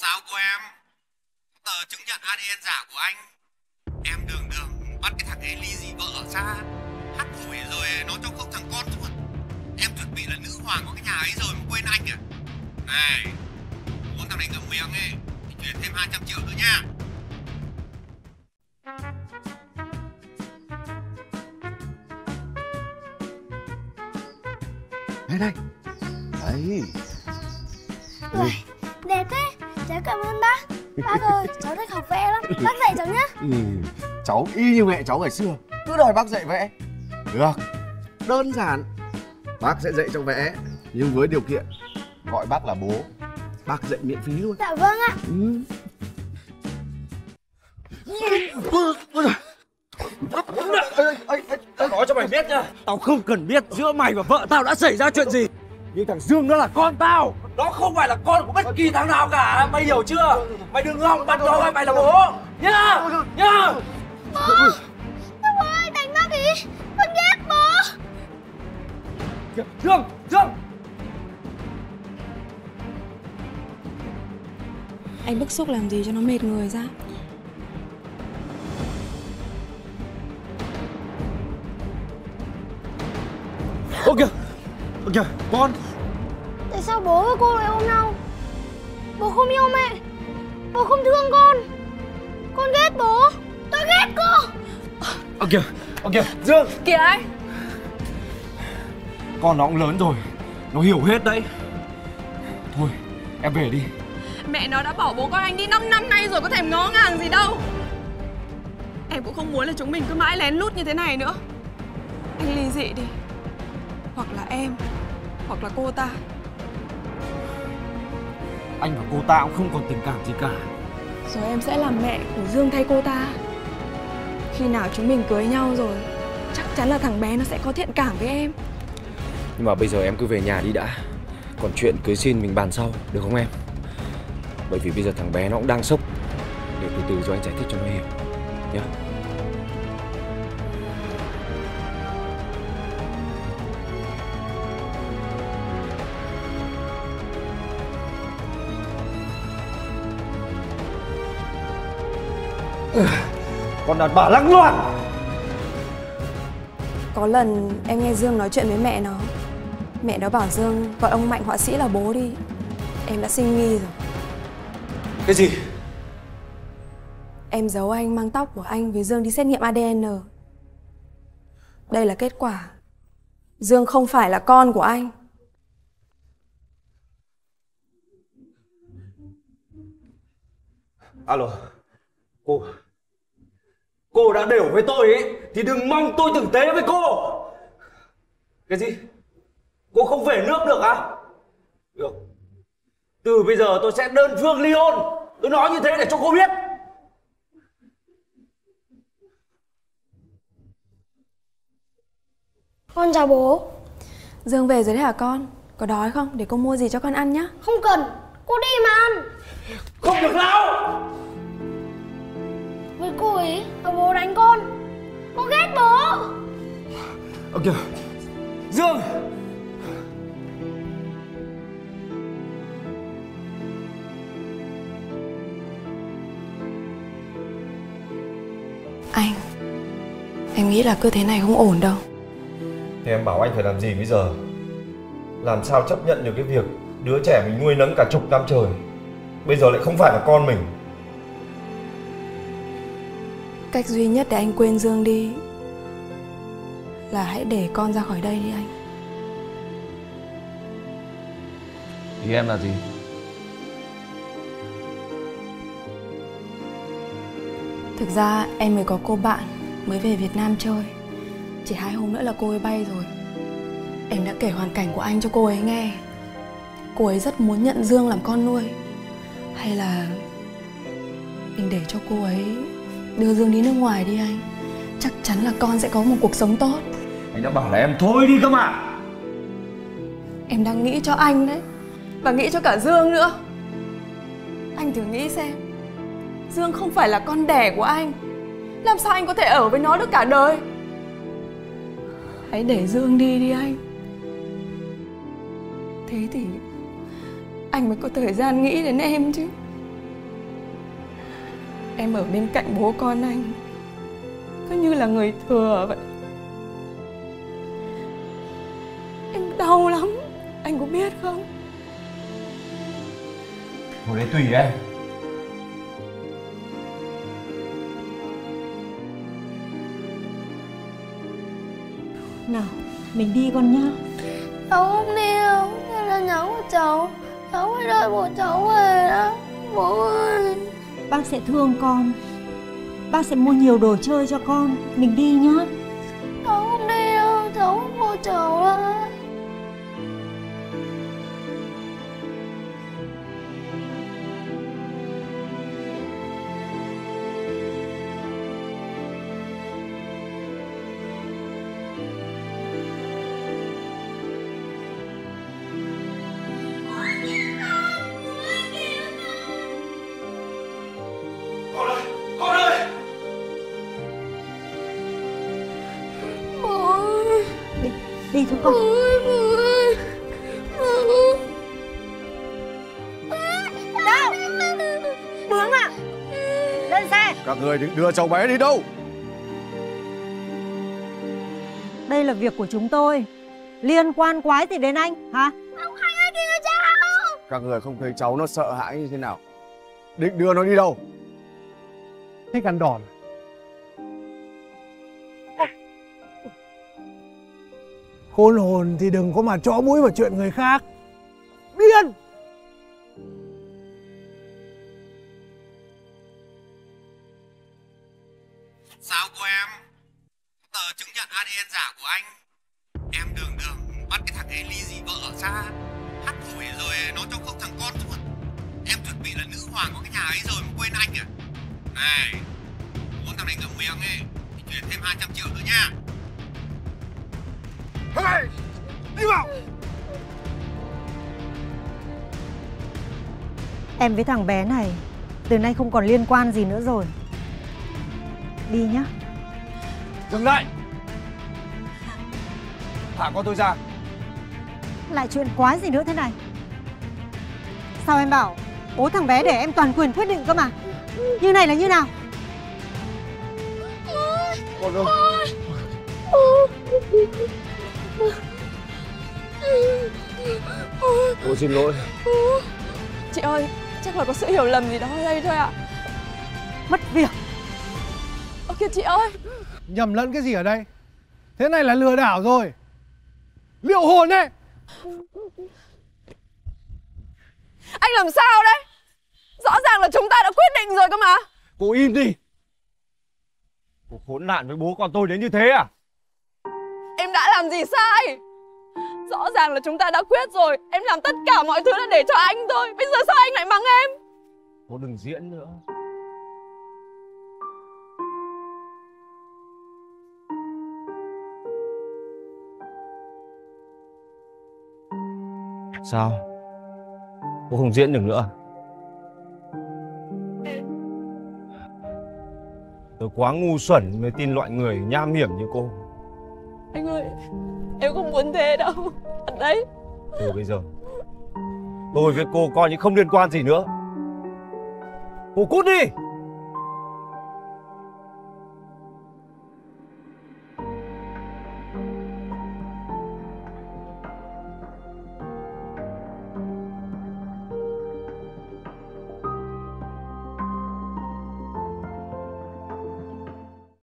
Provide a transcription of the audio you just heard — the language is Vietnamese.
Sao cô em? Tờ chứng nhận ADN giả của anh. Em đường đường bắt cái thằng ấy ly dị vợ ở xa, hắt hủi rồi nó cho không thằng con thôi. Em chuẩn bị là nữ hoàng của cái nhà ấy rồi mà quên anh à? Này, muốn thằng này ngậm miệng ấy thì chuyển thêm 200 triệu nữa nha. Đây đây. Đấy. Ui, đẹp thế. Cháu cảm ơn bác. Bác ơi, cháu thích học vẽ lắm. Bác dạy cháu nhé. Cháu y như mẹ cháu ngày xưa, cứ đòi bác dạy vẽ. Được, đơn giản. Bác sẽ dạy cháu vẽ, nhưng với điều kiện gọi bác là bố. Bác dạy miễn phí luôn. Dạ vâng ạ. Tao nói cho mày biết nhá, tao không cần biết giữa mày và vợ tao đã xảy ra chuyện gì. Nhưng thằng Dương nó là con tao. Nó không phải là con của bất kỳ thằng nào cả. Mày hiểu chưa? Mày đừng hòng bắt nó gọi mày là bố nhá. Nhá. Bố ơi, đánh bác ý. Con ghét bố. Dương, Dương. Anh bức xúc làm gì cho nó mệt người ra. Ơ kìa, con. Tại sao bố và cô lại ôm nhau? Bố không yêu mẹ. Bố không thương con. Con ghét bố. Tôi ghét cô. Ơ kìa, Dương. Kìa anh. Con nó cũng lớn rồi, nó hiểu hết đấy. Thôi, em về đi. Mẹ nó đã bỏ bố con anh đi 5 năm nay rồi, có thèm ngó ngàng gì đâu. Em cũng không muốn là chúng mình cứ mãi lén lút như thế này nữa. Anh ly dị đi. Hoặc là em, hoặc là cô ta. Anh và cô ta cũng không còn tình cảm gì cả. Rồi em sẽ làm mẹ của Dương thay cô ta. Khi nào chúng mình cưới nhau rồi, chắc chắn là thằng bé nó sẽ có thiện cảm với em. Nhưng mà bây giờ em cứ về nhà đi đã. Còn chuyện cưới xin mình bàn sau, được không em? Bởi vì bây giờ thằng bé nó cũng đang sốc. Để từ từ rồi anh giải thích cho nó hiểu nhé. Con đàn bà lăng loàn. Có lần em nghe Dương nói chuyện với mẹ nó. Mẹ nó bảo Dương gọi ông Mạnh họa sĩ là bố đi. Em đã sinh nghi rồi. Cái gì? Em giấu anh mang tóc của anh với Dương đi xét nghiệm ADN. Đây là kết quả. Dương không phải là con của anh. Alo. Cô đã đều với tôi ấy thì đừng mong tôi tử tế với cô. Cái gì? Cô không về nước được à? Được. Từ bây giờ tôi sẽ đơn phương ly hôn. Tôi nói như thế để cho cô biết. Con chào bố. Dương về rồi đấy hả con? Có đói không? Để cô mua gì cho con ăn nhá. Không cần. Cô đi mà ăn. Không được đâu. Với cô ấy là bố đánh con. Con ghét bố. Ơ kìa, Dương. Anh, em nghĩ là cứ thế này không ổn đâu. Thì em bảo anh phải làm gì bây giờ? Làm sao chấp nhận được cái việc đứa trẻ mình nuôi nấng cả chục năm trời bây giờ lại không phải là con mình? Cách duy nhất để anh quên Dương đi là hãy để con ra khỏi đây đi anh. Ý em là gì? Thực ra em mới có cô bạn mới về Việt Nam chơi. Chỉ 2 hôm nữa là cô ấy bay rồi. Em đã kể hoàn cảnh của anh cho cô ấy nghe. Cô ấy rất muốn nhận Dương làm con nuôi. Hay là mình để cho cô ấy đưa Dương đi nước ngoài đi anh. Chắc chắn là con sẽ có một cuộc sống tốt. Anh đã bảo là em thôi đi cơ mà. Em đang nghĩ cho anh đấy. Và nghĩ cho cả Dương nữa. Anh thử nghĩ xem, Dương không phải là con đẻ của anh. Làm sao anh có thể ở với nó được cả đời? Hãy để Dương đi đi anh. Thế thì anh mới có thời gian nghĩ đến em chứ. em ở bên cạnh bố con anh cứ như là người thừa vậy. Em đau lắm, anh có biết không? Thôi đấy tùy em. Nào, mình đi con nhá. Cháu không đi đâu, đây là nhà của cháu. Cháu phải đợi bố cháu về đó. Bố ơi. Bác sẽ thương con. Bác sẽ mua nhiều đồ chơi cho con. Mình đi nhá. Cháu không đi đâu, cháu không mua cháu đâu. Đi thôi con. Đâu? Bướng à? Lên xe. Các người định đưa cháu bé đi đâu? Đây là việc của chúng tôi. Liên quan quái gì đến anh hả? Ông Khánh ơi kìa cháu. Các người không thấy cháu nó sợ hãi như thế nào? Định đưa nó đi đâu? Thích ăn đòn. Khôn hồn thì đừng có mà chõ mũi vào chuyện người khác. Điên! Sao cô em? Tờ chứng nhận ADN giả của anh. Em đường bắt cái thằng ấy ly dị vợ ra. Hắt hủi rồi nó cho không thằng con ruột. Em chuẩn bị là nữ hoàng của cái nhà ấy rồi mà quên anh à? Này, muốn thằng này ngậm miệng ấy thì chuyển thêm 200 triệu nữa nha. Hey! Đi vào! Em với thằng bé này từ nay không còn liên quan gì nữa rồi. Đi nhá. Dừng lại! Thả con tôi ra. Lại chuyện quái gì nữa thế này? Sao em bảo bố thằng bé để em toàn quyền quyết định cơ mà? Như này là như nào? Con ơi! Tôi xin lỗi. Chị ơi, chắc là có sự hiểu lầm gì đó ở đây thôi ạ. Mất việc. Ơ kìa chị ơi. Nhầm lẫn cái gì ở đây? Thế này là lừa đảo rồi. Liệu hồn đấy. Anh làm sao đấy? Rõ ràng là chúng ta đã quyết định rồi cơ mà. Cô im đi. Cô khốn nạn với bố con tôi đến như thế à? Em đã làm gì sai? Rõ ràng là chúng ta đã quyết rồi. Em làm tất cả mọi thứ là để cho anh thôi. Bây giờ sao anh lại mắng em? Cô đừng diễn nữa. Sao? Cô không diễn được nữa? Tôi quá ngu xuẩn mới tin loại người nham hiểm như cô. Anh ơi, em không muốn thế đâu. Thật đấy. Từ bây giờ tôi với cô coi như không liên quan gì nữa. Cô cút đi.